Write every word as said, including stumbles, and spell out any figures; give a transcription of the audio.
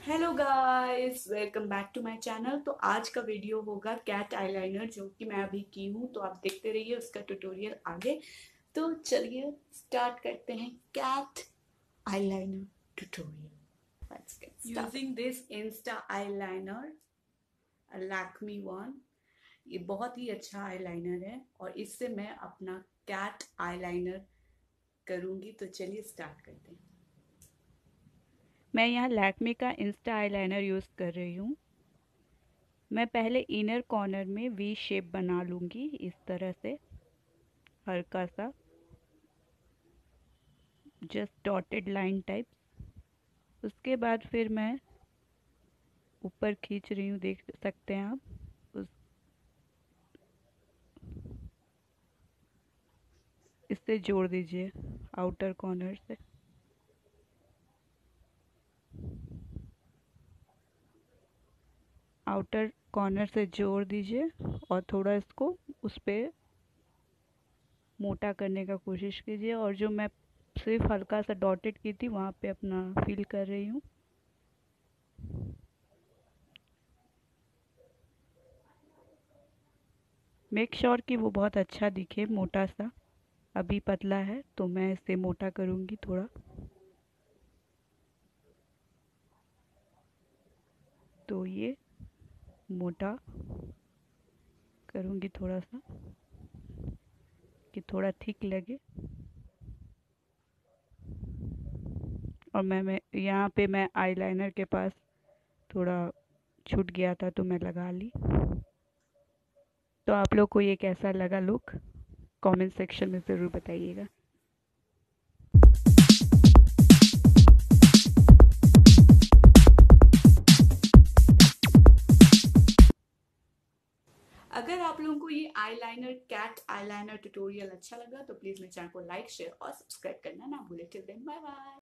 Hello guys, welcome back to my channel. तो आज का वीडियो होगा कैट आईलाइनर, जो कि मैं अभी की हूँ। तो आप देखते रहिए उसका ट्यूटोरियल आगे। तो चलिए स्टार्ट करते हैं cat eyeliner tutorial. Let's get started. Using this Insta eyeliner, a Lakme one. ये बहुत ही अच्छा आईलाइनर है और इससे मैं अपना कैट आईलाइनर करूंगी। तो चलिए स्टार्ट करते हैं। मैं यहाँ लैक्मे का इंस्टा आईलाइनर यूज़ कर रही हूँ। मैं पहले इनर कॉर्नर में वी शेप बना लूँगी, इस तरह से हल्का सा, जस्ट डॉटेड लाइन टाइप। उसके बाद फिर मैं ऊपर खींच रही हूँ, देख सकते हैं आप। उस इससे जोड़ दीजिए आउटर कॉर्नर से। आउटर कॉर्नर से जोड़ दीजिए और थोड़ा इसको उस पर मोटा करने का कोशिश कीजिए। और जो मैं सिर्फ हल्का सा डॉटेड की थी, वहाँ पे अपना फिल कर रही हूँ। मेक श्योर कि वो बहुत अच्छा दिखे, मोटा सा। अभी पतला है तो मैं इसे मोटा करूँगी थोड़ा। तो ये मोटा करूँगी थोड़ा सा, कि थोड़ा थिक लगे। और मैं मैं यहाँ पे मैं आईलाइनर के पास थोड़ा छूट गया था तो मैं लगा ली। तो आप लोग को ये कैसा लगा लुक, कमेंट सेक्शन में ज़रूर बताइएगा। अगर आप लोगों को ये आईलाइनर कैट आईलाइनर ट्यूटोरियल अच्छा लगा तो प्लीज़ मेरे चैनल को लाइक, शेयर और सब्सक्राइब करना ना भूलें। Till then bye bye.